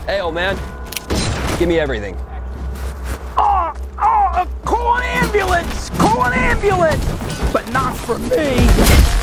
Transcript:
Hey, old man. Give me everything. Call an ambulance! Call an ambulance! But not for me!